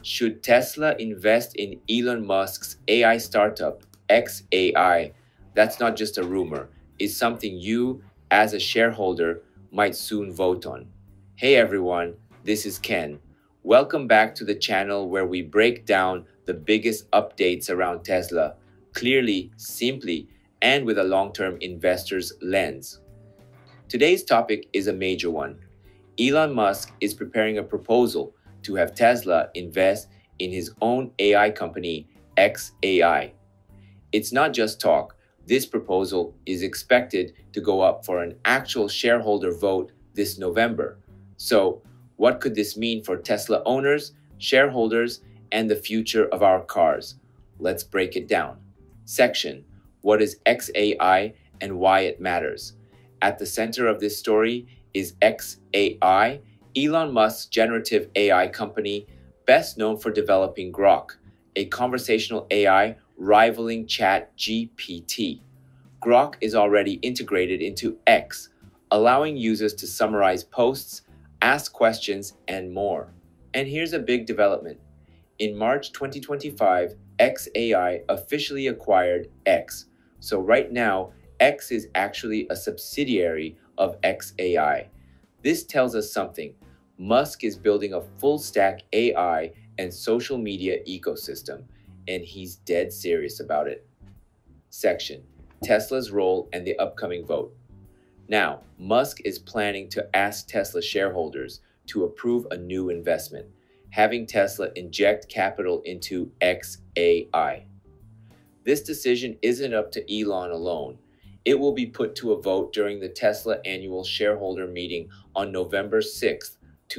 Should Tesla invest in Elon Musk's AI startup, xAI? That's not just a rumor, it's something you, as a shareholder, might soon vote on. Hey everyone, this is Ken. Welcome back to the channel where we break down the biggest updates around Tesla, clearly, simply, and with a long term investor's lens. Today's topic is a major one. Elon Musk is preparing a proposal to have Tesla invest in his own AI company, xAI. It's not just talk. This proposal is expected to go up for an actual shareholder vote this November. So, what could this mean for Tesla owners, shareholders, and the future of our cars? Let's break it down. Section: What is xAI and why it matters? At the center of this story is xAI, Elon Musk's generative AI company, best known for developing Grok, a conversational AI rivaling ChatGPT. Grok is already integrated into X, allowing users to summarize posts, ask questions, and more. And here's a big development. In March 2025, xAI officially acquired X. So right now, X is actually a subsidiary of xAI. This tells us something. Musk is building a full-stack AI and social media ecosystem, and he's dead serious about it. Section: Tesla's role and the upcoming vote. Now, Musk is planning to ask Tesla shareholders to approve a new investment, having Tesla inject capital into xAI. This decision isn't up to Elon alone. It will be put to a vote during the Tesla annual shareholder meeting on November 6th,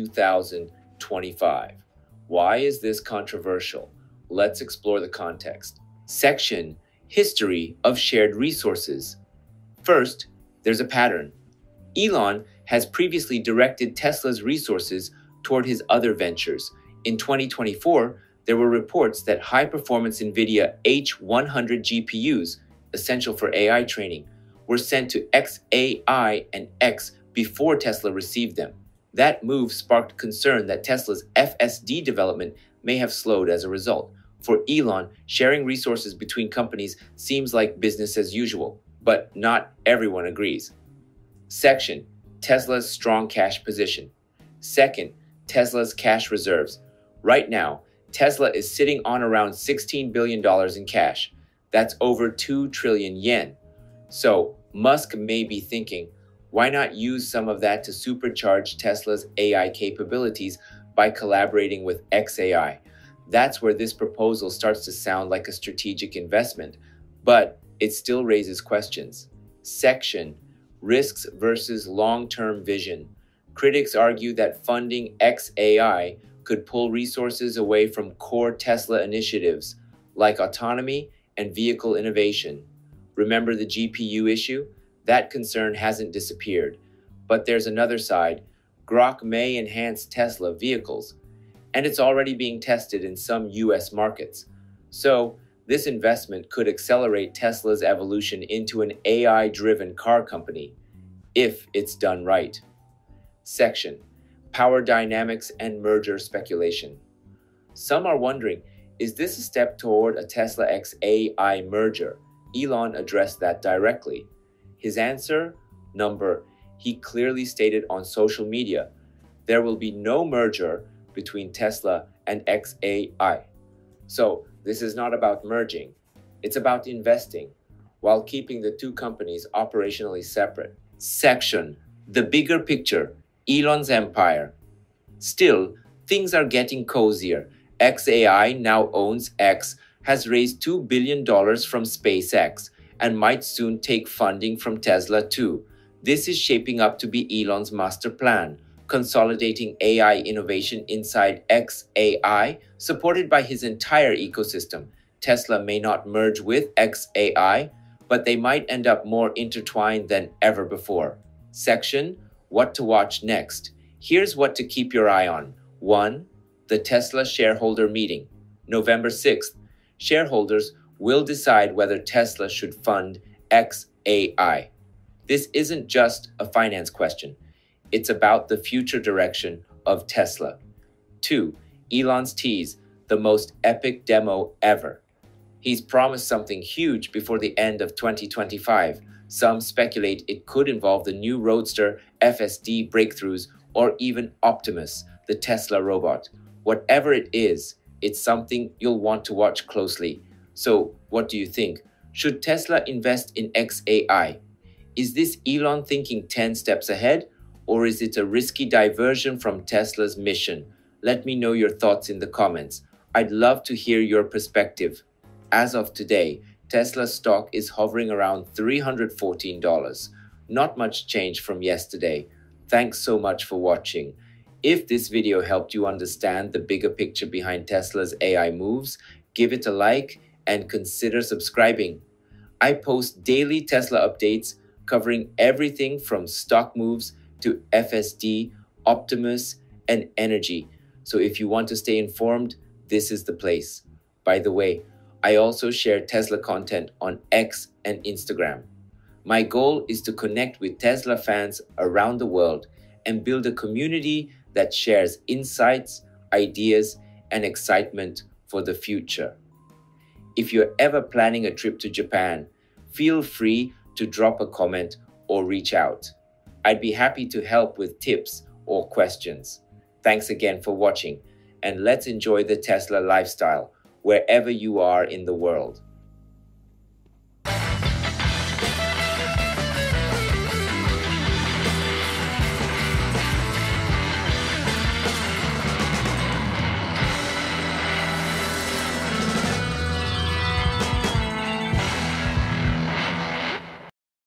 2025. Why is this controversial? Let's explore the context. Section: History of shared resources. First, there's a pattern. Elon has previously directed Tesla's resources toward his other ventures. In 2024, there were reports that high-performance NVIDIA H100 GPUs, essential for AI training, were sent to xAI and X before Tesla received them. That move sparked concern that Tesla's FSD development may have slowed as a result. For Elon, sharing resources between companies seems like business as usual, but not everyone agrees. Section: Tesla's strong cash position. Second, Tesla's cash reserves. Right now, Tesla is sitting on around $16 billion in cash. That's over 2 trillion yen. So, Musk may be thinking, why not use some of that to supercharge Tesla's AI capabilities by collaborating with xAI? That's where this proposal starts to sound like a strategic investment, but it still raises questions. Section: Risks versus long-term vision. Critics argue that funding xAI could pull resources away from core Tesla initiatives like autonomy and vehicle innovation. Remember the GPU issue? That concern hasn't disappeared. But there's another side. Grok may enhance Tesla vehicles, and it's already being tested in some US markets. So, this investment could accelerate Tesla's evolution into an AI-driven car company, if it's done right. Section: Power dynamics and merger speculation. Some are wondering, is this a step toward a Tesla xAI merger? Elon addressed that directly. His answer? He clearly stated on social media, there will be no merger between Tesla and xAI. So, this is not about merging. It's about investing, while keeping the two companies operationally separate. Section: The bigger picture, Elon's empire. Still, things are getting cozier. xAI now owns X, has raised $2 billion from SpaceX, and might soon take funding from Tesla too. This is shaping up to be Elon's master plan, consolidating AI innovation inside xAI, supported by his entire ecosystem. Tesla may not merge with xAI, but they might end up more intertwined than ever before. Section: What to watch next. Here's what to keep your eye on. 1. The Tesla shareholder meeting. November 6th. Shareholders will decide whether Tesla should fund xAI. This isn't just a finance question. It's about the future direction of Tesla. 2. Elon's tease, the most epic demo ever. He's promised something huge before the end of 2025. Some speculate it could involve the new Roadster, FSD breakthroughs, or even Optimus, the Tesla robot. Whatever it is, it's something you'll want to watch closely. So, what do you think? Should Tesla invest in xAI? Is this Elon thinking 10 steps ahead, or is it a risky diversion from Tesla's mission? Let me know your thoughts in the comments. I'd love to hear your perspective. As of today, Tesla stock is hovering around $314. Not much change from yesterday. Thanks so much for watching. If this video helped you understand the bigger picture behind Tesla's AI moves, give it a like and consider subscribing. I post daily Tesla updates covering everything from stock moves to FSD, Optimus, and energy. So if you want to stay informed, this is the place. By the way, I also share Tesla content on X and Instagram. My goal is to connect with Tesla fans around the world and build a community that shares insights, ideas, and excitement for the future. If you're ever planning a trip to Japan, feel free to drop a comment or reach out. I'd be happy to help with tips or questions. Thanks again for watching, and let's enjoy the Tesla lifestyle wherever you are in the world.